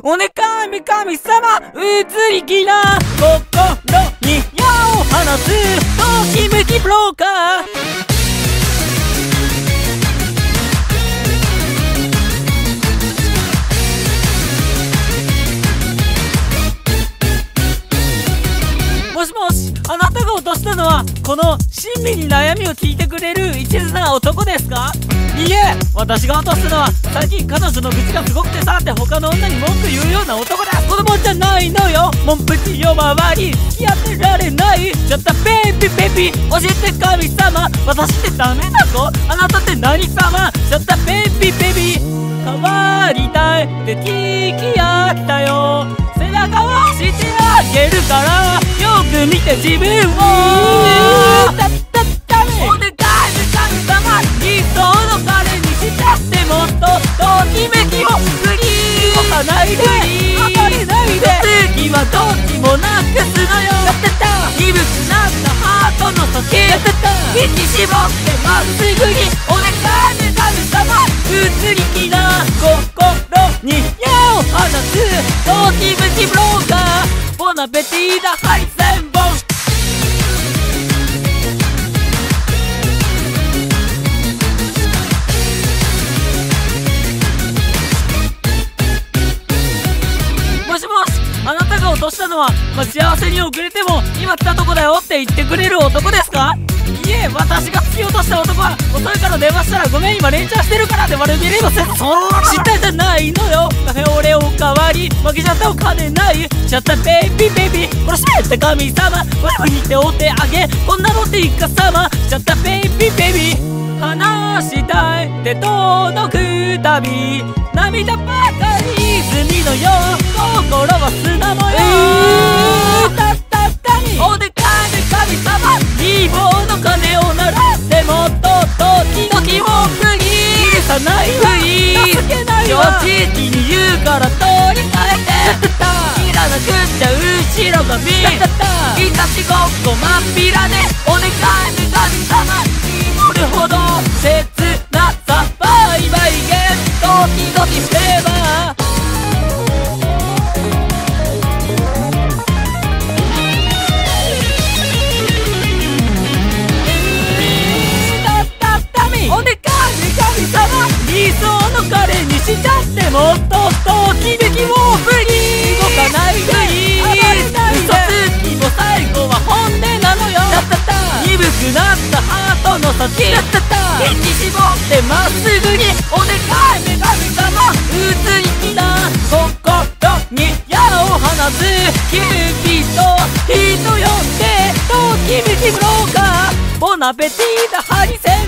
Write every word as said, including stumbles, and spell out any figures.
お願い神様移り気な心に矢を放つときめきブローカー。もしもし、あなたが落としたのはこの親身に悩みを聞いてくれる一途な男ですか？いいえ、私が落としたのは最近彼女の愚痴がすごくてさって他の女に文句言うような男です。子供じゃないのよ、モンプチ夜回り付き合ってられない。ちょっとベイビーベイビー教えて神様、私ってダメな子？あなたって何様？ちょっとベイビーベイビー変わりたいって聞き合ったよ。背中を押してあげるからよく見て自分を。だだだめお願い神様、理想の彼にしちゃってもっとときめきを振り動かないで暴れないで次はどっちもなくすのよ。鈍くなったハートの時引き絞ってまっすぐにお願い神様、移り気な心に矢を放つときめきブローカー。ボナペティーダハリセンボン。もしもし、あなたが落としたのは待ち合わせに遅れても今来たとこだよって言ってくれる男ですか？いえ、私が突き落とした男は遅いから電話したらごめん今連チャンしてるからって悪びれません。そんな知ったじゃないのよ。カフェオレおかわり負けちゃったお金ない。ちゃったベイビーベイビー殺してって神様、僕に手を手あげこんなのっていかさま。ちゃったベイビーベイビー話したいって届くたび涙ばかり泉のよう心は砂のよう。たったったにお願い神様、希望の鐘を鳴らしてもっと時々を振り許さないふり正直に言うから取り替えていらなくっちゃ後ろ髪いたちごっこまっぴらでお願い神様、祈るほど切なさバイバイゲン時々フレーバー。お願い神様、理想の彼にしちゃってもっとときめきを振り動かないでいい。嘘つきも最後は本音なのよ。鈍くなったハートの先引き絞ってまっすぐにお願い神様、移り気な心に矢を放つキューピッド人呼んでときめきブローカー。ボナペティーダハリセン